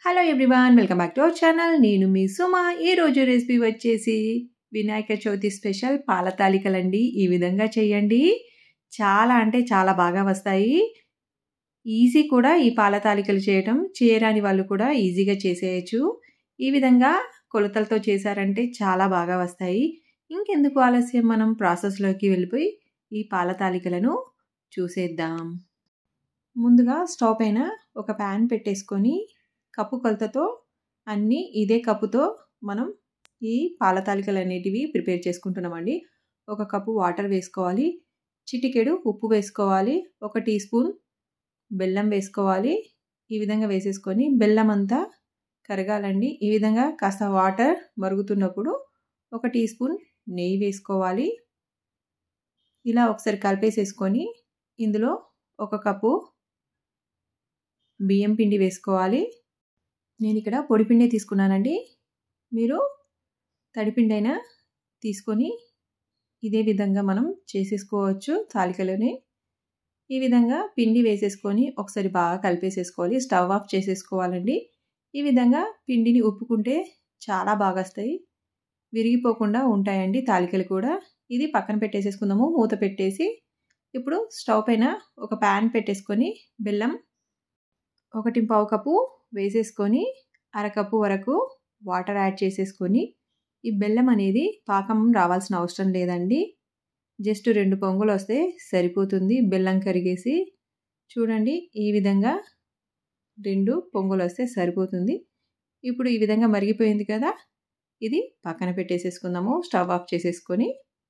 Hello everyone, welcome back to our channel. నేను మీ సుమ. ఈరోజు రెసిపీ వచ్చేసి వినాయక చవితి స్పెషల్ పాల తాలికలండి. ఈ విధంగా చేయండి, చాలా అంటే చాలా బాగా వస్తాయి. ఈజీ కూడా ఈ పాల తాలికలు చేయటం, చేయరాని వాళ్ళు కూడా ఈజీగా చేసేయచ్చు. ఈ విధంగా కొలతలతో చేశారంటే చాలా బాగా వస్తాయి. ఇంకెందుకు ఆలస్యం, మనం ప్రాసెస్లోకి వెళ్ళిపోయి ఈ పాల తాలికలను చూసేద్దాం. ముందుగా స్టవ్ పైన ఒక ప్యాన్ పెట్టేసుకొని కప్పు కొలతతో అన్నీ ఇదే కప్పుతో మనం ఈ పాల తాలికలు అనేటివి ప్రిపేర్ చేసుకుంటున్నామండి. ఒక కప్పు వాటర్ వేసుకోవాలి, చిటికెడు ఉప్పు వేసుకోవాలి, 1 టీ స్పూన్ బెల్లం వేసుకోవాలి. ఈ విధంగా వేసేసుకొని బెల్లం అంతా కరగాలండి. ఈ విధంగా కాస్త వాటర్ మరుగుతున్నప్పుడు 1 టీ స్పూన్ నెయ్యి వేసుకోవాలి. ఇలా ఒకసారి కలిపేసేసుకొని ఇందులో 1 కప్పు బియ్యం పిండి వేసుకోవాలి. నేను ఇక్కడ పొడిపిండే తీసుకున్నానండి. మీరు తడిపిండి అయినా తీసుకొని ఇదే విధంగా మనం చేసేసుకోవచ్చు తాలికలని. ఈ విధంగా పిండి వేసేసుకొని ఒకసారి బాగా కలిపేసేసుకోవాలి. స్టవ్ ఆఫ్ చేసేసుకోవాలండి. ఈ విధంగా పిండిని ఉప్పుకుంటే చాలా బాగా వస్తాయి, విరిగిపోకుండా ఉంటాయండి తాలికలు కూడా. ఇది పక్కన పెట్టేసేసుకుందాము, మూత పెట్టేసి. ఇప్పుడు స్టవ్ పైన ఒక ప్యాన్ పెట్టేసుకొని బెల్లం 1.5 కప్పు వేసేసుకొని 1/2 కప్పు వరకు వాటర్ యాడ్ చేసేసుకొని, ఈ బెల్లం అనేది పాకం రావాల్సిన అవసరం లేదండి. జస్ట్ 2 పొంగులు వస్తే సరిపోతుంది. బెల్లం కరిగేసి చూడండి, ఈ విధంగా 2 పొంగులు వస్తే సరిపోతుంది. ఇప్పుడు ఈ విధంగా మరిగిపోయింది కదా, ఇది పక్కన పెట్టేసేసుకుందాము. స్టవ్ ఆఫ్ చేసేసుకొని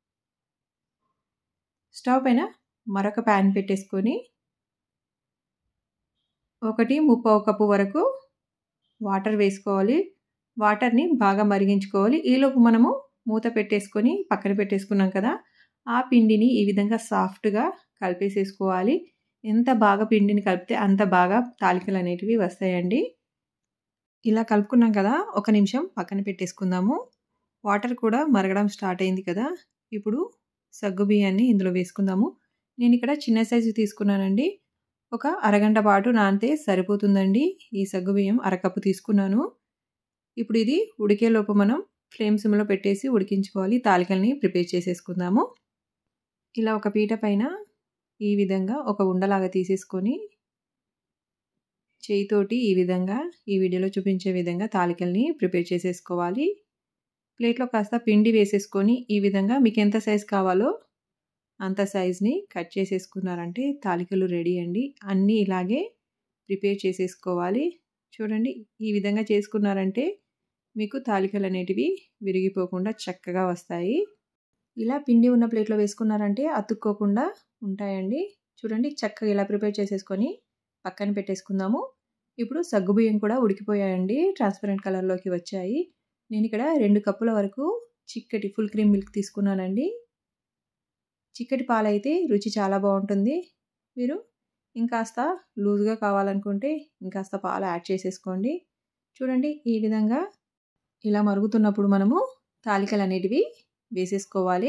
స్టవ్ పైన మరొక ప్యాన్ పెట్టేసుకొని 1.25 కప్పు వరకు వాటర్ వేసుకోవాలి. వాటర్ని బాగా మరిగించుకోవాలి. ఈలోపు మనము మూత పెట్టేసుకొని పక్కన పెట్టేసుకున్నాం కదా, ఆ పిండిని ఈ విధంగా సాఫ్ట్గా కలిపేసేసుకోవాలి. ఎంత బాగా పిండిని కలిపితే అంత బాగా తాలికలు అనేటివి వస్తాయండి. ఇలా కలుపుకున్నాం కదా, 1 నిమిషం పక్కన పెట్టేసుకుందాము. వాటర్ కూడా మరగడం స్టార్ట్ అయింది కదా, ఇప్పుడు సగ్గు బియ్యాన్ని ఇందులో వేసుకుందాము. నేను ఇక్కడ చిన్న సైజు తీసుకున్నానండి. ఒక అరగంట పాటు నానితే సరిపోతుందండి. ఈ సగ్గు బియ్యం 1/2 కప్పు తీసుకున్నాను. ఇప్పుడు ఇది ఉడికేలోపు మనం ఫ్లేమ్ సిమ్లో పెట్టేసి ఉడికించుకోవాలి. తాలికల్ని ప్రిపేర్ చేసేసుకుందాము. ఇలా ఒక పీట పైన ఈ విధంగా ఒక ఉండలాగా తీసేసుకొని చేయితోటి ఈ విధంగా ఈ వీడియోలో చూపించే విధంగా తాలికల్ని ప్రిపేర్ చేసేసుకోవాలి. ప్లేట్లో కాస్త పిండి వేసేసుకొని ఈ విధంగా మీకు ఎంత సైజు కావాలో అంత సైజ్ని కట్ చేసేసుకున్నారంటే తాలికలు రెడీ అండి. అన్నీ ఇలాగే ప్రిపేర్ చేసేసుకోవాలి. చూడండి, ఈ విధంగా చేసుకున్నారంటే మీకు తాలికలు అనేటివి విరిగిపోకుండా చక్కగా వస్తాయి. ఇలా పిండి ఉన్న ప్లేట్లో వేసుకున్నారంటే అతుక్కోకుండా ఉంటాయండి. చూడండి, చక్కగా ఇలా ప్రిపేర్ చేసేసుకొని పక్కన పెట్టేసుకుందాము. ఇప్పుడు సగ్గుబియ్యం కూడా ఉడికిపోయాయండి, ట్రాన్స్పరెంట్ కలర్లోకి వచ్చాయి. నేను ఇక్కడ 2 కప్పుల వరకు చిక్కటి ఫుల్ క్రీమ్ మిల్క్ తీసుకున్నానండి. చిక్కటి పాలైతే రుచి చాలా బాగుంటుంది. మీరు ఇంకాస్త లూజ్గా కావాలనుకుంటే ఇంకాస్త పాలు యాడ్ చేసేసుకోండి. చూడండి, ఈ విధంగా ఇలా మరుగుతున్నప్పుడు మనము తాలికలు అనేటివి వేసేసుకోవాలి.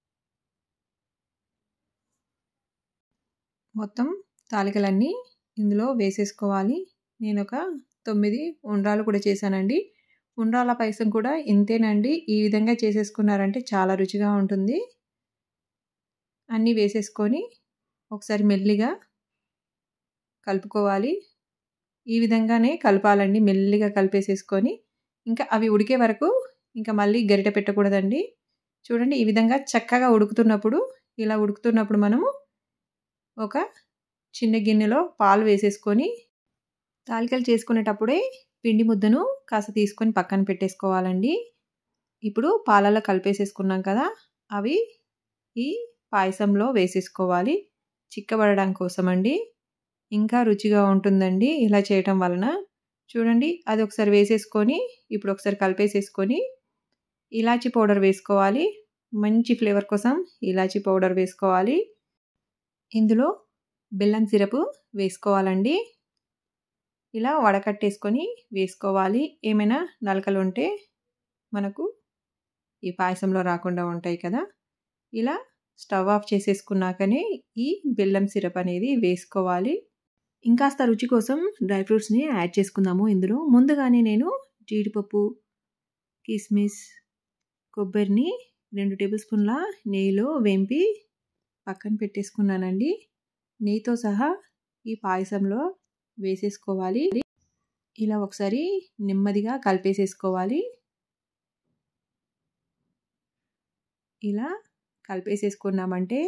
మొత్తం తాలికలన్నీ ఇందులో వేసేసుకోవాలి. నేను ఒక 9 ఉండ్రాలు కూడా చేశానండి. ఉండ్రాల పాయసం కూడా ఇంతేనండి. ఈ విధంగా చేసేసుకున్నారంటే చాలా రుచిగా ఉంటుంది. అన్నీ వేసేసుకొని ఒకసారి మెల్లిగా కలుపుకోవాలి. ఈ విధంగానే కలపాలండి. మెల్లిగా కలిపేసేసుకొని ఇంకా అవి ఉడికే వరకు ఇంకా మళ్ళీ గరిటె పెట్టకూడదండి. చూడండి, ఈ విధంగా చక్కగా ఇలా ఉడుకుతున్నప్పుడు మనము ఒక చిన్న గిన్నెలో పాలు వేసేసుకొని తాలికలు చేసుకునేటప్పుడే పిండి ముద్దను కాస్త తీసుకొని పక్కన పెట్టేసుకోవాలండి. ఇప్పుడు పాలలో కలిపేసేసుకున్నాం కదా, అవి ఈ పాయసంలో వేసేసుకోవాలి. చిక్కబడడం కోసం అండి. ఇంకా రుచిగా ఉంటుందండి ఇలా చేయటం వలన. చూడండి, అది ఒకసారి వేసేసుకొని ఇప్పుడు ఒకసారి కలిపేసేసుకొని ఇలాచీ పౌడర్ వేసుకోవాలి. మంచి ఫ్లేవర్ కోసం ఇలాచీ పౌడర్ వేసుకోవాలి. ఇందులో బెల్లం సిరప్ వేసుకోవాలండి. ఇలా వడకట్టేసుకొని వేసుకోవాలి. ఏమైనా నలకలు ఉంటే మనకు ఈ పాయసంలో రాకుండా ఉంటాయి కదా. ఇలా స్టవ్ ఆఫ్ చేసేసుకున్నాకనే ఈ బెల్లం సిరప్ అనేది వేసుకోవాలి. ఇంకాస్త రుచి కోసం డ్రై ఫ్రూట్స్ని యాడ్ చేసుకుందాము ఇందులో. ముందుగానే నేను జీడిపప్పు, కిస్మిస్, కొబ్బరిని 2 టేబుల్ స్పూన్ల నెయ్యిలో వేంపి పక్కన పెట్టేసుకున్నానండి. నెయ్యితో సహా ఈ పాయసంలో వేసేసుకోవాలి. ఇలా ఒకసారి నెమ్మదిగా కలిపేసేసుకోవాలి. ఇలా కలిపేసేసుకున్నామంటే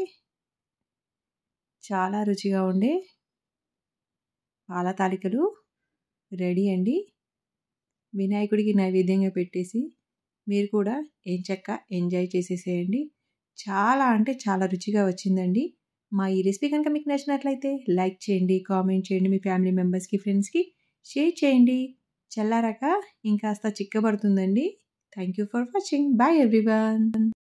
చాలా రుచిగా ఉండే పాల తాలికలు రెడీ అండి. వినాయకుడికి నైవేద్యంగా పెట్టేసి మీరు కూడా ఎంచక్కా ఎంజాయ్ చేసేసేయండి. చాలా అంటే చాలా రుచిగా వచ్చిందండి. మా ఈ రెసిపీ కనుక మీకు నచ్చినట్లయితే లైక్ చేయండి, కామెంట్ చేయండి, మీ ఫ్యామిలీ మెంబర్స్కి, ఫ్రెండ్స్కి షేర్ చేయండి. చల్లారాక ఇంకాస్త చిక్కబడుతుందండి. Thank you for watching. Bye everyone.